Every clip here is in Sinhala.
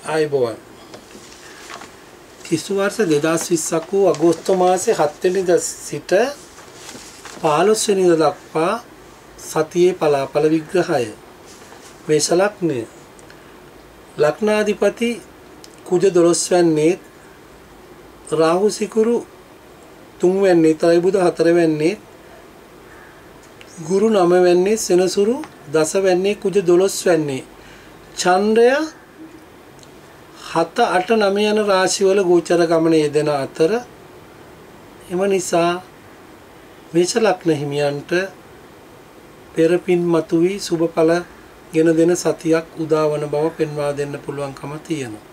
ආයිබෝවන් 30 වර්ෂ 2020ක් වූ අගෝස්තු මාසයේ 7 වෙනිදා සිට 15 වෙනිදා දක්වා සතියේ පලාඵල විග්‍රහය මේෂ ලග්නය ලග්නාධිපති කුජ 12 වෙන්නේ රාහු සිකුරු 3 වෙන්නේ තයි බුධ 4 වෙන්නේ ගුරු 9 වෙන්නේ සෙනසුරු 10 වෙන්නේ කුජ 12 වෙන්නේ චන්ද්‍රය 7 8 9 යන රාශිවල ගෝචර ගමන යෙදෙන අතර එම නිසා මේෂ ලග්න හිමියන්ට පෙරපින් මතුවී සුබඵල ගෙන දෙන සතියක් උදාවන බව පෙන්වා දෙන්න පුළුවන්කම තියෙනවා.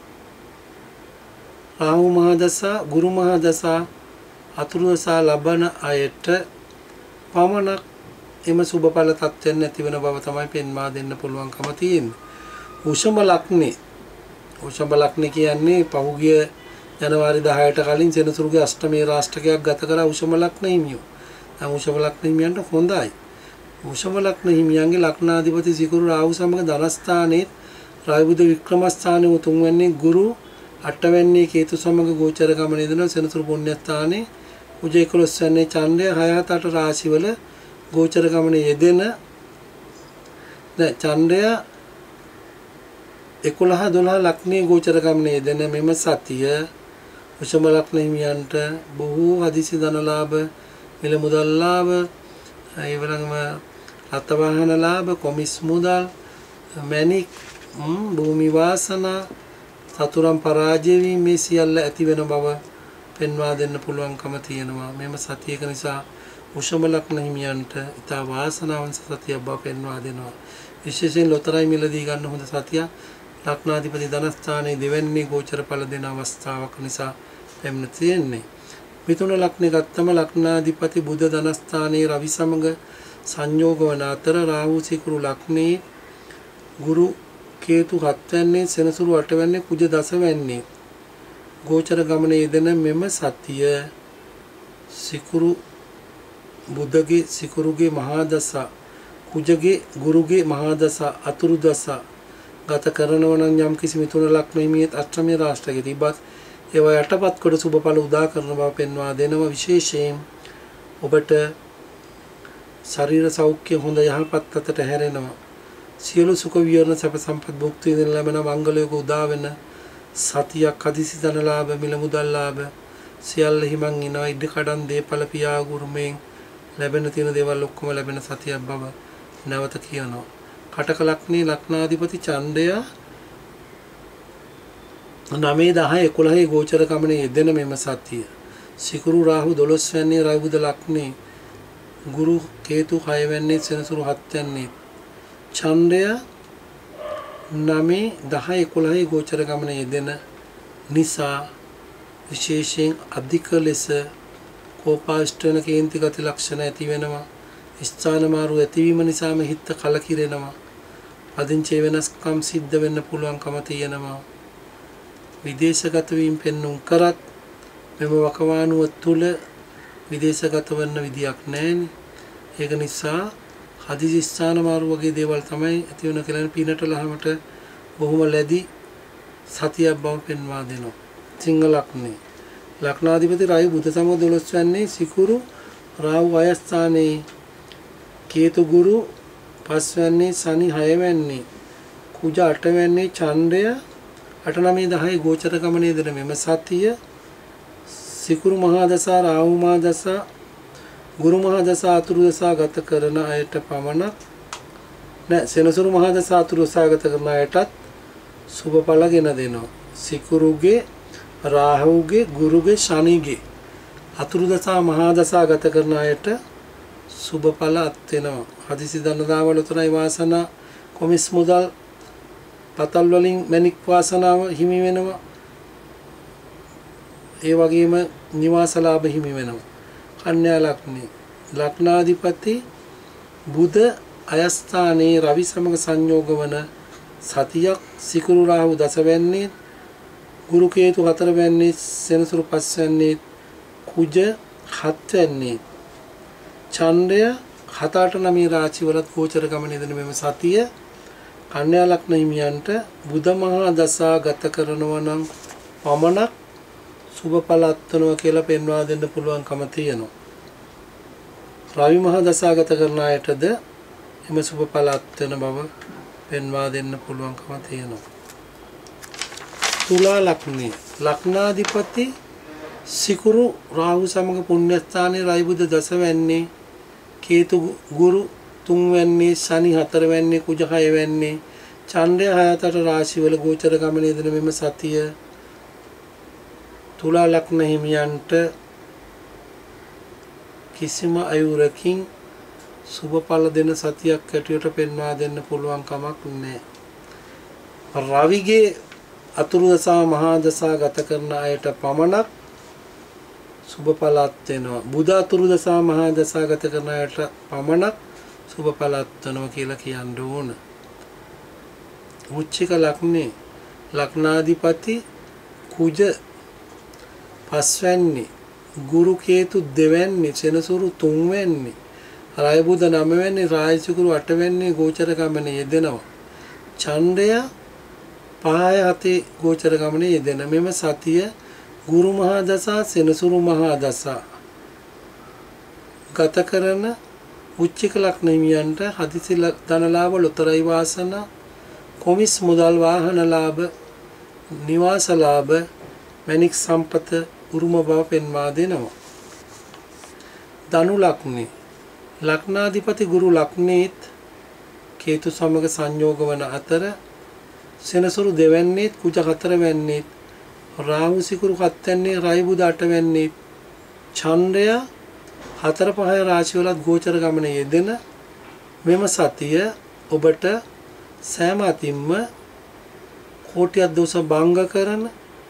රාහු මහා දසා, ගුරු මහා දසා, අතුරු දසා ලබන අයට පමණක් එම සුබඵල තත්ත්වයන් නැති වෙන බව තමයි පෙන්වා දෙන්න පුළුවන්කම තියෙන්නේ. උෂම ලග්නේ උෂම ලග්නේ කියන්නේ පහුගිය ජනවාරි 10ට කලින් සෙනසුරුගේ අෂ්ටමේ රාෂ්ටකයක් ගත කර උෂම ලග්න හිමියෝ. දැන් උෂම ලග්න හිමියන්ට හොඳයි. උෂම ලග්න හිමියන්ගේ ලග්නාධිපති සිකුරු රාහු සමග ධනස්ථානයේ රාහු බුධ වික්‍රමස්ථානයේ උතුම් වෙන්නේ ගුරු 8 වෙන්නේ කේතු සමග ගෝචර ගමන යෙදෙන සෙනසුරු පුණ්‍ය ස්ථානයේ කුජ 11 වෙන්නේ චන්ද්‍රය 6 7 8 රාශිවල ගෝචර ගමන යෙදෙන දැන් චන්ද්‍රය 11 12 ලග්නේ ගෝචර ගමන යෙදෙන මෙම සතිය උෂම ලග්න හිමියන්ට බොහෝ හදිසි ධන ලාභ මිල මුදල් ලාභ ඒ වගේම රත් වාහන ලාභ කොමිස් මුදල් මැණික් භූමි වාසනා සතුරම් පරාජය වීම මේ සියල්ල ඇති වෙන බව පෙන්වා දෙන්න පුළුවන්කම තියෙනවා. මෙම සතියක නිසා උෂම ලග්න හිමියන්ට ඉතා වාසනාවන්ත සතියක් බව පෙන්වා දෙනවා. විශේෂයෙන් ලොතරැයි මිලදී ගන්න හොඳ සතියක්. ලග්නාධිපති ධනස්ථානයේ දෙවැන්නේ ගෝචර ඵල දෙන අවස්ථාවක් නිසා එම්න තියෙන්නේ. මිථුන ලග්නේ ගත්තම ලග්නාධිපති බුධ ධනස්ථානයේ රවි සමග සංයෝග වන අතර රාහු සිකුරු ලග්නේ ගුරු කේතු 7 වෙන්නේ සෙනසුරු 8 වෙන්නේ කුජ 10 වෙන්නේ ගෝචර ගමනේ යෙදෙන මෙම සතිය සිකුරු බුධගේ සිකුරුගේ මහා දස කුජගේ ගුරුගේ මහා දස අතුරු දස ගත කරනවා නම් යම් කිසි මිථුන ලග්න හිමියත් අෂ්ටමේ රාශියේ තිබත් ඒවා යටපත් කොට සුබඵල උදා කරන බව පෙන්වා දෙනවා. විශේෂයෙන් ඔබට ශරීර සෞඛ්‍ය හොඳ යහපත් අතට හැරෙනවා. සියලු සුඛ විහරණ සැප සම්පත් භුක්ති විඳින ලැබෙන මංගලයක උදා වෙන සතියක් හදිසි ධන ලාභ මිල මුදල් ලාභ සියල්ල හිමන් ඉනවා. ඉඩ කඩන් දීපල පියා ගුරුමෙන් ලැබෙන තියෙන දේවල් ඔක්කොම ලැබෙන සතියක් බව නැවත කියනවා. කටක ලග්නේ ලග්නාධිපති චන්ද්‍රය 9 10 11 ගෝචර ගමනේ යෙදෙන මෙම සතිය සිකුරු රාහු 12 වෙන්නේ රවි බුධ ලග්නේ ගුරු කේතු 6 වෙන්නේ සෙනසුරු 7 වෙන්නේ චන්ද්‍රය 9 10 11 ගෝචර ගමනේ යෙදෙන නිසා විශේෂයෙන් අධික ලෙස කෝපාෂ්ඨන කේන්ති ගති ලක්ෂණ ඇති වෙනවා. ස්ථාන මාරු ඇතිවීම නිසාම හිත කලකිරෙනවා. පදිංචි වෙනස්කම් සිද්ධ වෙන්න පුළුවන්කම තියෙනවා. විදේශගත වීම පෙන්නුම් කරත් මෙම වකවානුව තුල විදේශගත වෙන්න විදියක් නැහැනේ. ඒක නිසා හදිසි ස්ථාන මාරු වගේ දේවල් තමයි ඇති වෙන කියලා පිනට ලහමට බොහොම ලැබි සතියක් බව පෙන්වා දෙනවා. සිංහ ලග්නේ ලග්නාධිපති රාහු බුධ සමග 12 වෙන්නේ සිකුරු රාහු අයස්ථානයේ කේතු ගුරු 5 වෙන්නේ සනි 6 වෙන්නේ කුජ 8 වෙන්නේ චන්ද්‍රය 8 9 10 ගෝචර ගමනේ දෙන මෙම සතිය සිකුරු මහා දසා රාහු මහා දසා ගුරු මහා දසා අතුරු දසා ගත කරන අයට පමණක් නැ සෙනසුරු මහා දසා අතුරු දසා ගත කරන අයටත් සුබඵල ගෙන දෙනවා. සිකුරුගේ රාහුගේ ගුරුගේ ශනිගේ අතුරු දසා මහා දසා ගත කරන අයට සුබඵල අත් වෙනවා. හදිසි ධන දාවල උතරයි වාසනා කොමිස් මුදල් පතල් වලින් මැණික් වාසනාව හිමි වෙනවා. ඒ වගේම නිවාස ලාභ හිමි වෙනවා. කන්‍යා ලග්නේ ලග්නාධිපති බුධ අයස්ථානයේ රවි සමග සංයෝග වන සතියක් සිකුරු රාහු 10 වෙන්නේ ගුරු කේතු 4 වෙන්නේ සෙනසුරු 5 වෙන්නේ කුජ 7 වෙන්නේ චන්ද්‍රය 7 8 9 රාශි වලත් ගෝචර ගමන යෙදෙන මෙම සතිය කන්‍යා ලග්න හිමියන්ට බුධ මහා දසා ගත කරනවා නම් පමණක් සුබඵල අත්වනවා කියලා පෙන්වා දෙන්න පුළුවන්කම තියෙනවා. රවි මහා දසා ගත කරන අයටද එම සුබඵල අත්වන බව පෙන්වා දෙන්න පුළුවන්කම තියෙනවා. තුලා ලග්නේ ලග්නාධිපති සිකුරු රාහු සමග පුණ්‍යස්ථානයේ රවි බුධ දසවැන්නේ කේතු ගුරු තුන්වැන්නේ ශනි හතරවැන්නේ කුජ හයවැන්නේ චන්ද්‍රය 6-8 රාශිවල ගෝචර ගමනේ දෙන මෙම සතිය තුලා ලග්න හිමියන්ට කිසිම අයුරකින් සුබඵල දෙන සතියක් ඇටියට පෙන්වා දෙන්න පුළුවන් කමක් නැහැ. රවිගේ අතුරු දසා මහා දසා ගත කරන අයට පමණක් සුබඵලත් වෙනවා. බුධ අතුරු දසා මහා දසා ගත කරන අයට පමණක් සුබඵලත් වෙනවා කියලා කියන්න ඕන. වෘශ්චික ලග්නේ ලග්නාධිපති කුජ පස්වැන්නේ ගුරු කේතු දෙවැන්නේ සෙනසුරු තුන්වැන්නේ රාය බුධ නවවැන්නේ රාය සිකුරු අටවැන්නේ ගෝචර ගමනේ යෙදෙනවා. චන්ද්‍රය 5-7 ගෝචර ගමනේ යෙදෙන මෙම සතිය ගුරු මහා දසා සෙනසුරු මහා දසා ගත කරන උච්චික ලග්න හිමියන්ට හදිසි ධන ලාභ ලොතරැයි වාසනා කොමිස් මුදල් වාහන ලාභ නිවාස ලාභ මණික් සම්පත උරුම බව පෙන්වා දෙනවා. ධනු ලග්නේ ලග්නාධිපති ගුරු ලග්නේත් කේතු සමග සංයෝග වන අතර සෙනසුරු දෙවැන්නේත් කුජ හතරවැන්නේත් රාහු සිකුරු හත්වැන්නේ රවි බුධ අටවැන්නේත් චන්ද්‍රය 4-5 රාශිවලත් ගෝචර ගමනේ යෙදෙන මෙම සතිය ඔබට සෑම අතින්ම කෝටියක් දෝෂ භංග කරන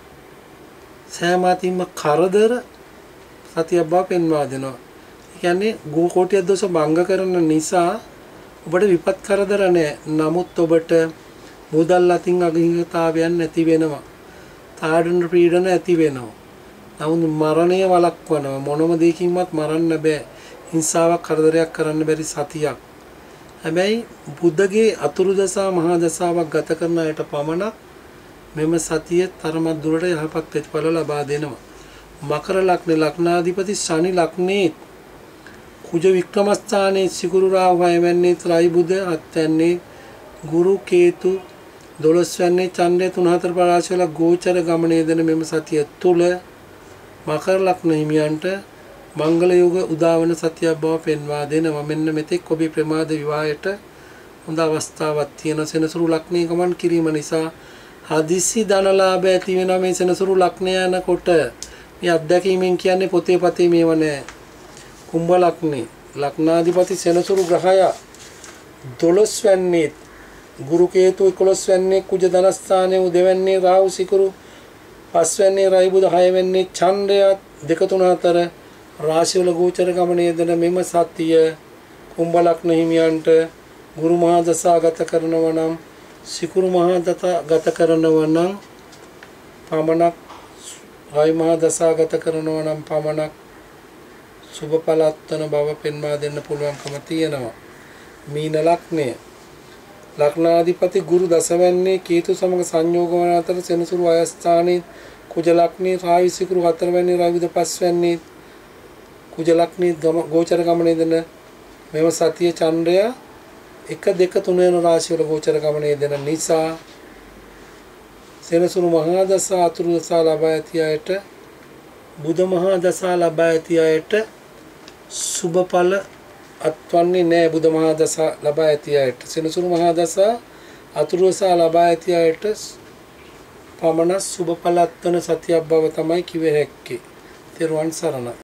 සෑම අතින්ම කරදර සතිය බව පෙන්වා දෙනවා. ඒ කියන්නේ කෝටියක් දෝෂ භංග කරන නිසා ඔබට විපත් කරදර නැහැ. නමුත් ඔබට මුදල් අතින් අගහිඟතාවයන් නැති වෙනවා. තාඩන පීඩන ඇති වෙනවා. නමුත් මරණය වළක්වනවා. මොනම දෙයකින්වත් මරන්න බෑ. හිංසාවක් කරදරයක් කරන්න බැරි සතියක්. හැබැයි බුද්ධගේ අතුරු දසා මහා දසාවක් ගත කරන අයට පමණක් මෙම සතිය තරමක් දුරට යහපත් ප්‍රතිඵල ලබා දෙනවා. මකර ලග්නේ ලග්නාධිපති ශනි ලග්නේත් කුජ වික්‍රමස්ථානයේ සිකුරු රාහු හයවැන්නේ රවි බුධ හත්වැන්නේ ගුරු කේතු 12 වැන්නේ චන්ද්‍රය 3-4 රාශිවල ගෝචර ගමනේ දෙන මෙම සතිය තුල මකර ලග්න හිමියන්ට මංගල යෝග උදාවන සතියක් බව පෙන්වා දෙනවා. මෙන්න මෙතෙක් ඔබේ ප්‍රමාද විවාහයට හොඳ අවස්ථාවක් තියෙන සෙනසුරු ලග්නේ ගමන් කිරීම නිසා හදිසි ධනලාභ ඇති වෙනවා. මේ සෙනසුරු ලග්නය යනකොට මේ අත්දැකීමෙන් කියන්නේ පොතේ පතේ මේව නෑ. කුම්භ ලග්නේ ලග්නාධිපති සෙනසුරු ග්‍රහය 12 වැන්නේ ගුරු කේතු 11 වැන්නේ කුජ ධනස්ථානයේ උදෙවන්නේ රාහු සිකුරු 5 වැන්නේ රවි බුධ 6 වැන්නේ චන්ද්‍රය 2-3-4 රාශිවල ගෝචර ගමනේ දෙන මෙම සතිය කුම්භ ලග්න හිමියන්ට ගුරු මහා දසා ගත කරනවා නම් සිකුරු මහා දසා ගත කරනවා නම් පමණක් රවි මහා දසා ගත කරනවා නම් පමණක් සුබඵලත්වන බව පෙන්වා දෙන්න පුළුවන්කම තියෙනවා. මීන ලග්නය ලග්නාධිපති ගුරු දසවැන්නේ කේතු සමග සංයෝග වන අතර සෙනසුරු අයස්ථානයේ කුජ ලග්නේ රාහු සිකුරු හතරවැන්නේ රවි බුධ පස්වැන්නේ කුජ ලග්නේ ගෝචර ගමනේ දෙන මෙම සතිය චන්ද්‍රය 1-2-3 වෙන රාශිවල ගෝචර ගමනේ දෙන නිසා සෙනසුරු මහා දසා අතුරු දසා ලබා ඇති අයට බුධ මහා දසා ලබා ඇති අයට සුබඵල අත්වන්නේ නැහැ. බුධ මහා දසා ලබා ඇති අයට සෙනසුරු මහා දසා අතුරු දසා ලබා ඇති අයට පමණ සුබඵල අත්වන සතියක් බව තමයි කිව හැක්කේ. තෙරුවන් සරණයි.